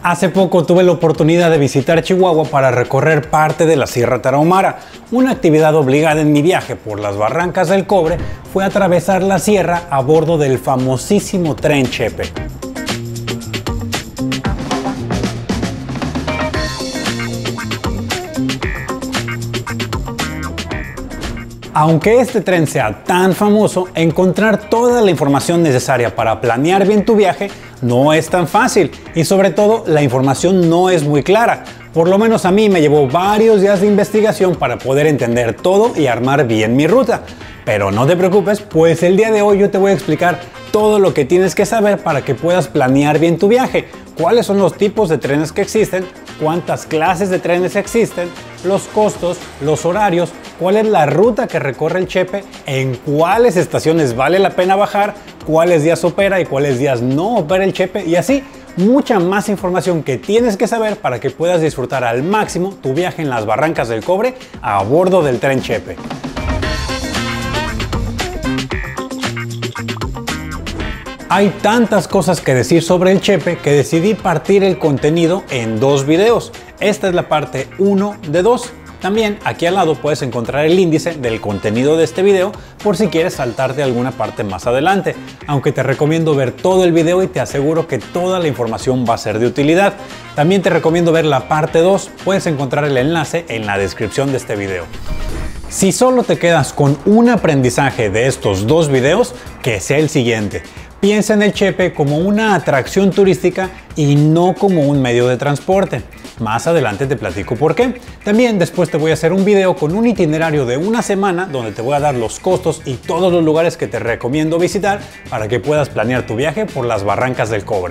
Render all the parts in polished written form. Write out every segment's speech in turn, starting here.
Hace poco tuve la oportunidad de visitar Chihuahua para recorrer parte de la Sierra Tarahumara. Una actividad obligada en mi viaje por las Barrancas del Cobre fue atravesar la sierra a bordo del famosísimo tren Chepe. Aunque este tren sea tan famoso, encontrar toda la información necesaria para planear bien tu viaje no es tan fácil y sobre todo la información no es muy clara. Por lo menos a mí me llevó varios días de investigación para poder entender todo y armar bien mi ruta. Pero no te preocupes, pues el día de hoy yo te voy a explicar todo lo que tienes que saber para que puedas planear bien tu viaje. Cuáles son los tipos de trenes que existen, cuántas clases de trenes existen, los costos, los horarios, cuál es la ruta que recorre el Chepe, en cuáles estaciones vale la pena bajar, cuáles días opera y cuáles días no opera el Chepe y así mucha más información que tienes que saber para que puedas disfrutar al máximo tu viaje en las Barrancas del Cobre a bordo del tren Chepe. Hay tantas cosas que decir sobre el Chepe que decidí partir el contenido en dos videos. Esta es la parte 1 de 2. También aquí al lado puedes encontrar el índice del contenido de este video por si quieres saltarte alguna parte más adelante. Aunque te recomiendo ver todo el video y te aseguro que toda la información va a ser de utilidad. También te recomiendo ver la parte 2. Puedes encontrar el enlace en la descripción de este video. Si solo te quedas con un aprendizaje de estos dos videos, que sea el siguiente. Piensa en el Chepe como una atracción turística y no como un medio de transporte. Más adelante te platico por qué. También después te voy a hacer un video con un itinerario de una semana donde te voy a dar los costos y todos los lugares que te recomiendo visitar para que puedas planear tu viaje por las Barrancas del Cobre.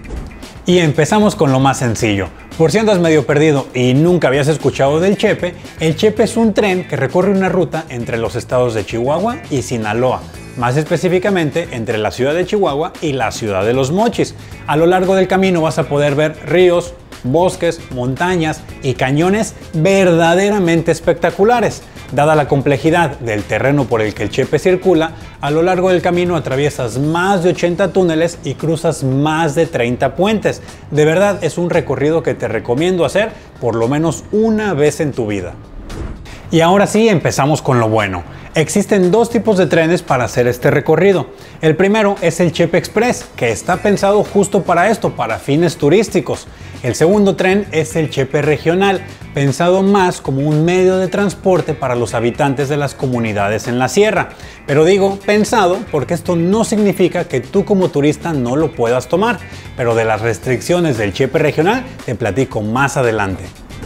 Y empezamos con lo más sencillo. Por si andas medio perdido y nunca habías escuchado del Chepe, el Chepe es un tren que recorre una ruta entre los estados de Chihuahua y Sinaloa. Más específicamente entre la ciudad de Chihuahua y la ciudad de Los Mochis. A lo largo del camino vas a poder ver ríos, bosques, montañas y cañones verdaderamente espectaculares. Dada la complejidad del terreno por el que el Chepe circula, a lo largo del camino atraviesas más de 80 túneles y cruzas más de 30 puentes. De verdad es un recorrido que te recomiendo hacer por lo menos una vez en tu vida. Y ahora sí, empezamos con lo bueno. Existen dos tipos de trenes para hacer este recorrido. El primero es el Chepe Express, que está pensado justo para esto, para fines turísticos. El segundo tren es el Chepe Regional, pensado más como un medio de transporte para los habitantes de las comunidades en la sierra. Pero digo pensado porque esto no significa que tú como turista no lo puedas tomar. Pero de las restricciones del Chepe Regional te platico más adelante.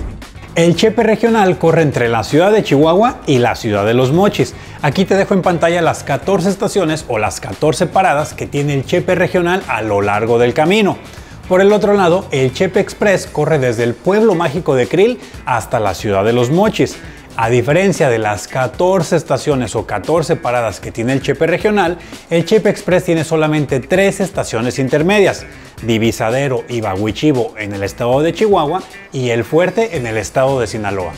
El Chepe Regional corre entre la ciudad de Chihuahua y la ciudad de Los Mochis. Aquí te dejo en pantalla las 14 estaciones o las 14 paradas que tiene el Chepe Regional a lo largo del camino. Por el otro lado, el Chepe Express corre desde el pueblo mágico de Krill hasta la ciudad de Los Mochis. A diferencia de las 14 estaciones o 14 paradas que tiene el Chepe Regional, el Chepe Express tiene solamente 3 estaciones intermedias: Divisadero y Baguichivo en el estado de Chihuahua y El Fuerte en el estado de Sinaloa.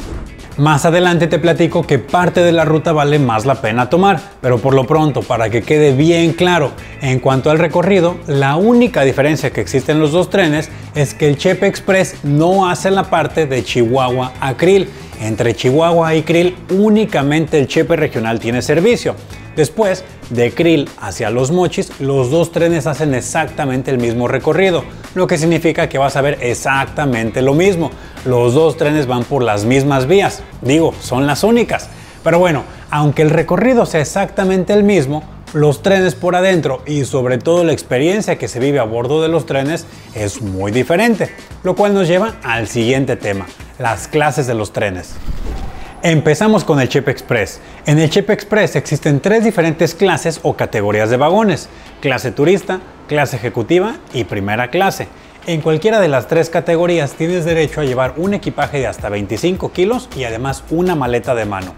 Más adelante te platico que parte de la ruta vale más la pena tomar, pero por lo pronto, para que quede bien claro, en cuanto al recorrido, la única diferencia que existe en los dos trenes es que el Chepe Express no hace la parte de Chihuahua a Krill. Entre Chihuahua y Krill únicamente el Chepe Regional tiene servicio. Después, de Krill hacia Los Mochis, los dos trenes hacen exactamente el mismo recorrido, lo que significa que vas a ver exactamente lo mismo. Los dos trenes van por las mismas vías, digo, son las únicas. Pero bueno, aunque el recorrido sea exactamente el mismo, los trenes por adentro y sobre todo la experiencia que se vive a bordo de los trenes es muy diferente, lo cual nos lleva al siguiente tema: las clases de los trenes. Empezamos con el Chepe Express. En el Chepe Express existen 3 diferentes clases o categorías de vagones: clase turista, clase ejecutiva y primera clase. En cualquiera de las 3 categorías tienes derecho a llevar un equipaje de hasta 25 kilos y además una maleta de mano.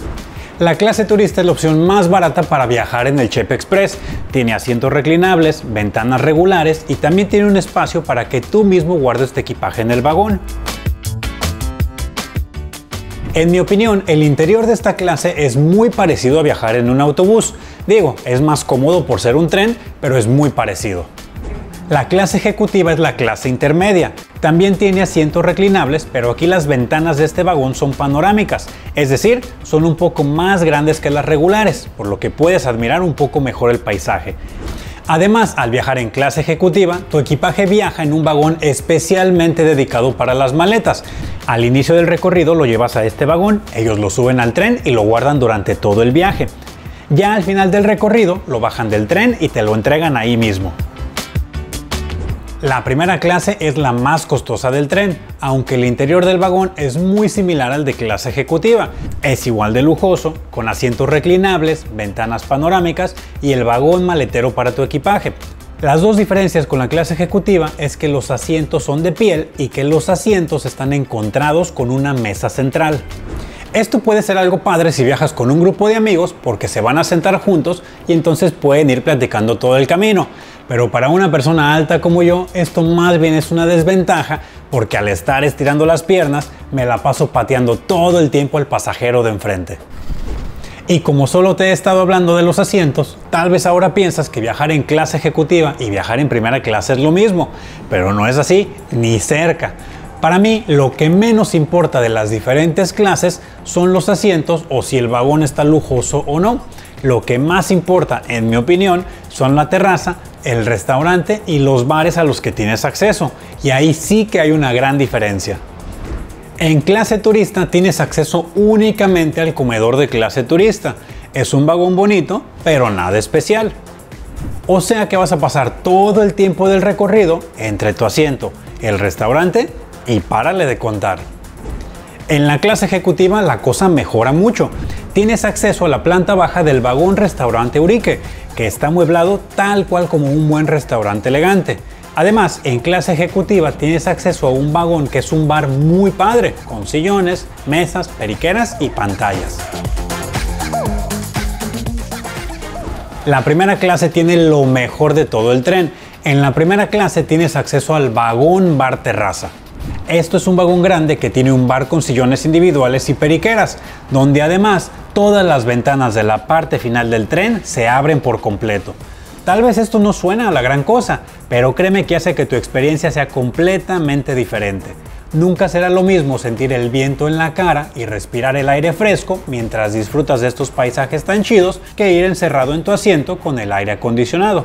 La clase turista es la opción más barata para viajar en el Chepe Express. Tiene asientos reclinables, ventanas regulares y también tiene un espacio para que tú mismo guardes tu equipaje en el vagón. En mi opinión, el interior de esta clase es muy parecido a viajar en un autobús. Digo, es más cómodo por ser un tren, pero es muy parecido. La clase ejecutiva es la clase intermedia. También tiene asientos reclinables, pero aquí las ventanas de este vagón son panorámicas, es decir, son un poco más grandes que las regulares, por lo que puedes admirar un poco mejor el paisaje. Además, al viajar en clase ejecutiva, tu equipaje viaja en un vagón especialmente dedicado para las maletas. Al inicio del recorrido lo llevas a este vagón, ellos lo suben al tren y lo guardan durante todo el viaje. Ya al final del recorrido, lo bajan del tren y te lo entregan ahí mismo. La primera clase es la más costosa del tren, aunque el interior del vagón es muy similar al de clase ejecutiva. Es igual de lujoso, con asientos reclinables, ventanas panorámicas y el vagón maletero para tu equipaje. Las dos diferencias con la clase ejecutiva es que los asientos son de piel y que los asientos están encontrados con una mesa central. Esto puede ser algo padre si viajas con un grupo de amigos porque se van a sentar juntos y entonces pueden ir platicando todo el camino. Pero para una persona alta como yo, esto más bien es una desventaja porque al estar estirando las piernas, me la paso pateando todo el tiempo al pasajero de enfrente. Y como solo te he estado hablando de los asientos, tal vez ahora piensas que viajar en clase ejecutiva y viajar en primera clase es lo mismo, pero no es así, ni cerca. Para mí, lo que menos importa de las diferentes clases son los asientos o si el vagón está lujoso o no. Lo que más importa, en mi opinión, son la terraza, el restaurante y los bares a los que tienes acceso. Y ahí sí que hay una gran diferencia. En clase turista tienes acceso únicamente al comedor de clase turista. Es un vagón bonito, pero nada especial. O sea que vas a pasar todo el tiempo del recorrido entre tu asiento, el restaurante y párale de contar. En la clase ejecutiva la cosa mejora mucho. Tienes acceso a la planta baja del vagón restaurante Eurique, que está amueblado tal cual como un buen restaurante elegante. Además, en clase ejecutiva tienes acceso a un vagón que es un bar muy padre, con sillones, mesas, periqueras y pantallas. La primera clase tiene lo mejor de todo el tren. En la primera clase tienes acceso al vagón bar terraza. Esto es un vagón grande que tiene un bar con sillones individuales y periqueras, donde además todas las ventanas de la parte final del tren se abren por completo. Tal vez esto no suena a la gran cosa, pero créeme que hace que tu experiencia sea completamente diferente. Nunca será lo mismo sentir el viento en la cara y respirar el aire fresco mientras disfrutas de estos paisajes tan chidos que ir encerrado en tu asiento con el aire acondicionado.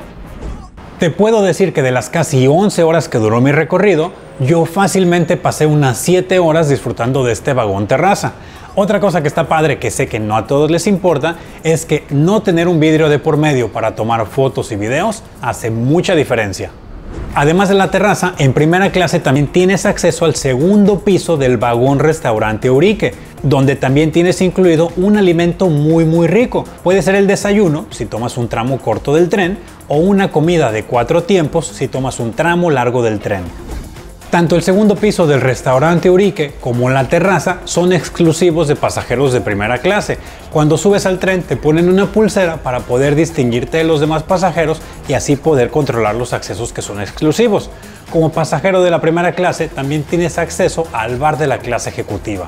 Te puedo decir que de las casi 11 horas que duró mi recorrido, yo fácilmente pasé unas 7 horas disfrutando de este vagón terraza. Otra cosa que está padre, que sé que no a todos les importa, es que no tener un vidrio de por medio para tomar fotos y videos hace mucha diferencia. Además de la terraza, en primera clase también tienes acceso al segundo piso del vagón restaurante Eurique, donde también tienes incluido un alimento muy rico. Puede ser el desayuno si tomas un tramo corto del tren o una comida de 4 tiempos si tomas un tramo largo del tren. Tanto el segundo piso del restaurante Eurique como la terraza son exclusivos de pasajeros de primera clase. Cuando subes al tren te ponen una pulsera para poder distinguirte de los demás pasajeros y así poder controlar los accesos que son exclusivos. Como pasajero de la primera clase también tienes acceso al bar de la clase ejecutiva.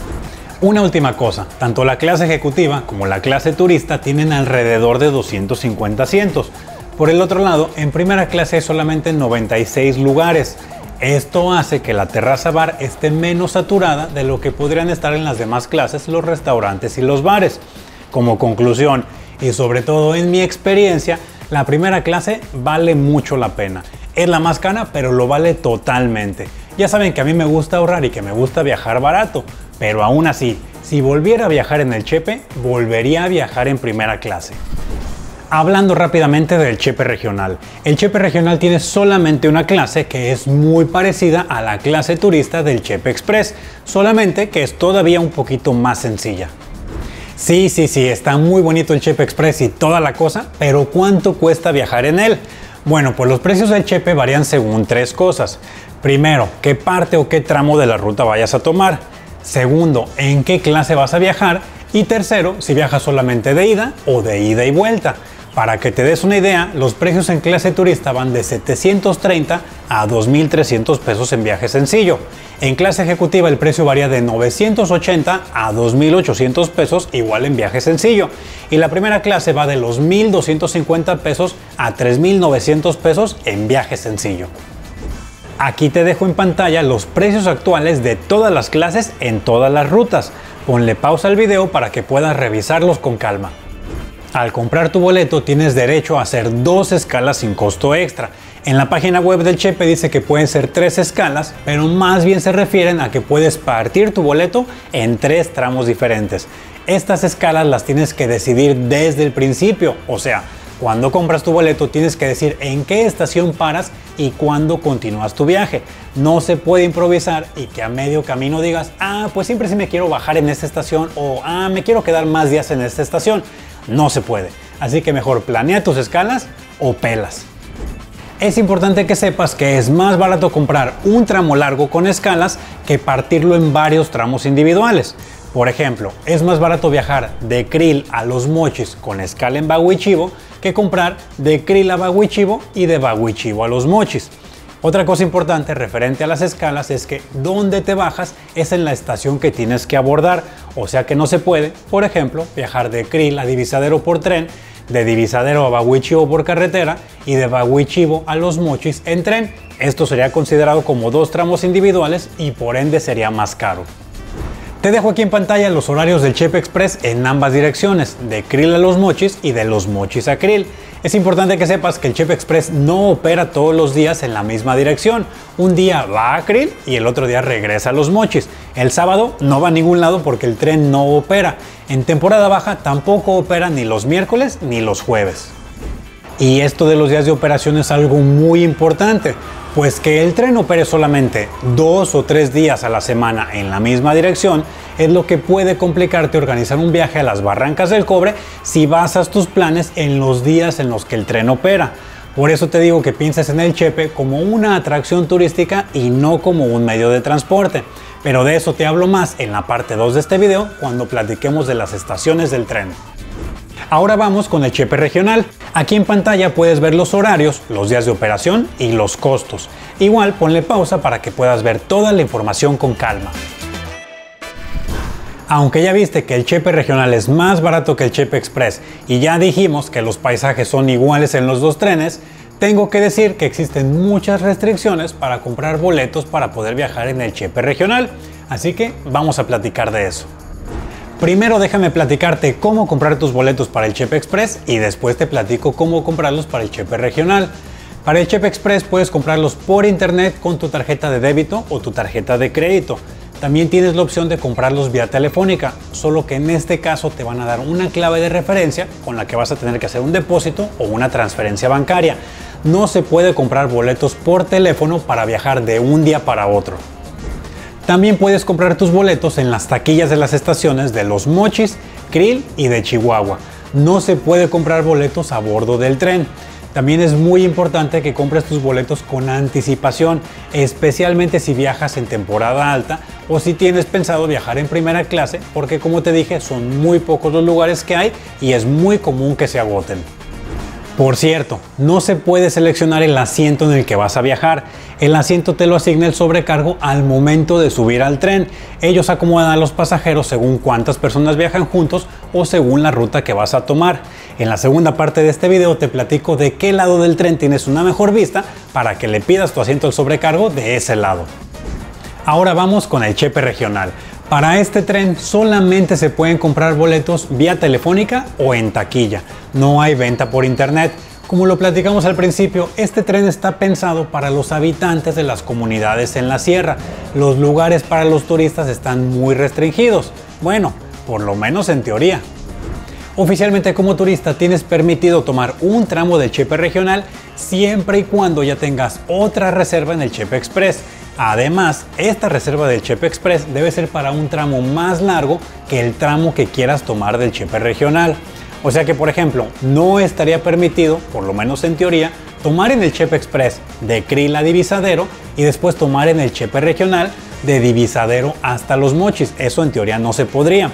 Una última cosa, tanto la clase ejecutiva como la clase turista tienen alrededor de 250 asientos. Por el otro lado, en primera clase hay solamente 96 lugares. Esto hace que la terraza bar esté menos saturada de lo que podrían estar en las demás clases los restaurantes y los bares. Como conclusión, y sobre todo en mi experiencia, la primera clase vale mucho la pena. Es la más cara, pero lo vale totalmente. Ya saben que a mí me gusta ahorrar y que me gusta viajar barato, pero aún así, si volviera a viajar en el Chepe, volvería a viajar en primera clase. Hablando rápidamente del Chepe regional. El Chepe regional tiene solamente una clase que es muy parecida a la clase turista del Chepe Express, solamente que es todavía un poquito más sencilla. Sí, está muy bonito el Chepe Express y toda la cosa, pero ¿cuánto cuesta viajar en él? Bueno, pues los precios del Chepe varían según 3 cosas. Primero, qué parte o qué tramo de la ruta vayas a tomar. Segundo, en qué clase vas a viajar. Y tercero, si viajas solamente de ida o de ida y vuelta. Para que te des una idea, los precios en clase turista van de 730 a 2.300 pesos en viaje sencillo. En clase ejecutiva el precio varía de 980 a 2.800 pesos, igual en viaje sencillo. Y la primera clase va de los 1.250 pesos a 3.900 pesos en viaje sencillo. Aquí te dejo en pantalla los precios actuales de todas las clases en todas las rutas. Ponle pausa al video para que puedas revisarlos con calma. Al comprar tu boleto tienes derecho a hacer 2 escalas sin costo extra. En la página web del Chepe dice que pueden ser 3 escalas, pero más bien se refieren a que puedes partir tu boleto en 3 tramos diferentes. Estas escalas las tienes que decidir desde el principio, o sea, cuando compras tu boleto tienes que decir en qué estación paras y cuándo continúas tu viaje. No se puede improvisar y que a medio camino digas, pues siempre sí me quiero bajar en esta estación o me quiero quedar más días en esta estación. No se puede, así que mejor planea tus escalas o pelas. Es importante que sepas que es más barato comprar un tramo largo con escalas que partirlo en varios tramos individuales. Por ejemplo, es más barato viajar de Krill a Los Mochis con escala en Bagua y Chivo que comprar de Krill a Bagua y Chivo y de Bagua y Chivo a Los Mochis. Otra cosa importante referente a las escalas es que donde te bajas es en la estación que tienes que abordar, o sea que no se puede, por ejemplo, viajar de Krill a Divisadero por tren, de Divisadero a Bagua y Chivo por carretera y de Bagua y Chivo a Los Mochis en tren. Esto sería considerado como 2 tramos individuales y por ende sería más caro. Te dejo aquí en pantalla los horarios del Chepe Express en ambas direcciones, de Krill a Los Mochis y de Los Mochis a Krill. Es importante que sepas que el Chepe Express no opera todos los días en la misma dirección. Un día va a Krill y el otro día regresa a Los Mochis. El sábado no va a ningún lado porque el tren no opera. En temporada baja tampoco opera ni los miércoles ni los jueves. Y esto de los días de operación es algo muy importante, pues que el tren opere solamente 2 o 3 días a la semana en la misma dirección es lo que puede complicarte organizar un viaje a las Barrancas del Cobre si basas tus planes en los días en los que el tren opera. Por eso te digo que pienses en el Chepe como una atracción turística y no como un medio de transporte. Pero de eso te hablo más en la parte 2 de este video cuando platiquemos de las estaciones del tren. Ahora vamos con el Chepe regional. Aquí en pantalla puedes ver los horarios, los días de operación y los costos. Igual ponle pausa para que puedas ver toda la información con calma. Aunque ya viste que el Chepe regional es más barato que el Chepe Express y ya dijimos que los paisajes son iguales en los 2 trenes, tengo que decir que existen muchas restricciones para comprar boletos para poder viajar en el Chepe regional. Así que vamos a platicar de eso. Primero déjame platicarte cómo comprar tus boletos para el Chepe Express y después te platico cómo comprarlos para el Chepe regional. Para el Chepe Express puedes comprarlos por internet con tu tarjeta de débito o tu tarjeta de crédito. También tienes la opción de comprarlos vía telefónica, solo que en este caso te van a dar una clave de referencia con la que vas a tener que hacer un depósito o una transferencia bancaria. No se puede comprar boletos por teléfono para viajar de un día para otro. También puedes comprar tus boletos en las taquillas de las estaciones de Los Mochis, Krill y de Chihuahua. No se puede comprar boletos a bordo del tren. También es muy importante que compres tus boletos con anticipación, especialmente si viajas en temporada alta o si tienes pensado viajar en primera clase, porque como te dije, son muy pocos los lugares que hay y es muy común que se agoten. Por cierto, no se puede seleccionar el asiento en el que vas a viajar. El asiento te lo asigna el sobrecargo al momento de subir al tren. Ellos acomodan a los pasajeros según cuántas personas viajan juntos o según la ruta que vas a tomar. En la segunda parte de este video te platico de qué lado del tren tienes una mejor vista para que le pidas tu asiento al sobrecargo de ese lado. Ahora vamos con el Chepe regional. Para este tren solamente se pueden comprar boletos vía telefónica o en taquilla. No hay venta por internet. Como lo platicamos al principio, este tren está pensado para los habitantes de las comunidades en la sierra. Los lugares para los turistas están muy restringidos. Bueno, por lo menos en teoría. Oficialmente como turista tienes permitido tomar un tramo del Chepe regional siempre y cuando ya tengas otra reserva en el Chepe Express. Además, esta reserva del Chepe Express debe ser para un tramo más largo que el tramo que quieras tomar del Chepe regional. O sea que, por ejemplo, no estaría permitido, por lo menos en teoría, tomar en el Chepe Express de Krill a Divisadero y después tomar en el Chepe regional de Divisadero hasta Los Mochis. Eso en teoría no se podría.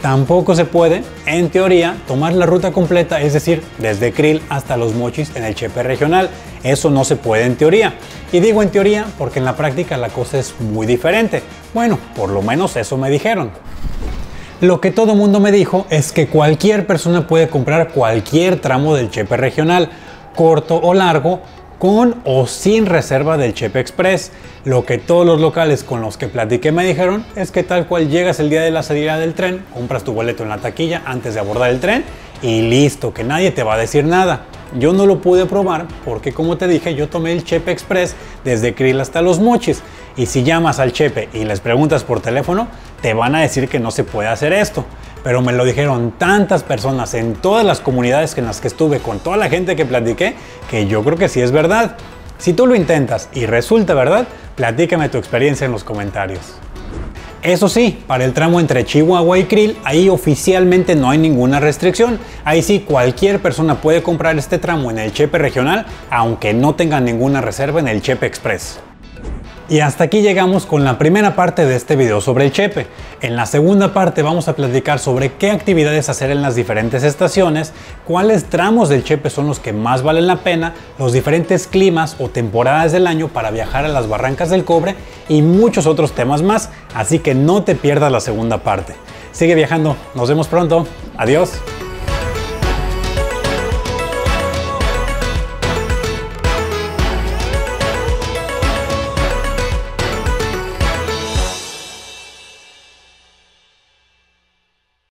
Tampoco se puede, en teoría, tomar la ruta completa, es decir, desde Krill hasta Los Mochis en el Chepe regional. Eso no se puede en teoría. Y digo en teoría porque en la práctica la cosa es muy diferente. Bueno, por lo menos eso me dijeron. Lo que todo mundo me dijo es que cualquier persona puede comprar cualquier tramo del Chepe regional, corto o largo, con o sin reserva del Chepe Express. Lo que todos los locales con los que platiqué me dijeron es que tal cual llegas el día de la salida del tren, compras tu boleto en la taquilla antes de abordar el tren y listo, que nadie te va a decir nada. Yo no lo pude probar porque, como te dije, yo tomé el Chepe Express desde Krill hasta Los Mochis, y si llamas al Chepe y les preguntas por teléfono, te van a decir que no se puede hacer esto. Pero me lo dijeron tantas personas en todas las comunidades en las que estuve, con toda la gente que platiqué, que yo creo que sí es verdad. Si tú lo intentas y resulta verdad, platícame tu experiencia en los comentarios. Eso sí, para el tramo entre Chihuahua y Krill, ahí oficialmente no hay ninguna restricción. Ahí sí, cualquier persona puede comprar este tramo en el Chepe regional, aunque no tenga ninguna reserva en el Chepe Express. Y hasta aquí llegamos con la primera parte de este video sobre el Chepe. En la segunda parte vamos a platicar sobre qué actividades hacer en las diferentes estaciones, cuáles tramos del Chepe son los que más valen la pena, los diferentes climas o temporadas del año para viajar a las Barrancas del Cobre y muchos otros temas más, así que no te pierdas la segunda parte. Sigue viajando, nos vemos pronto, adiós.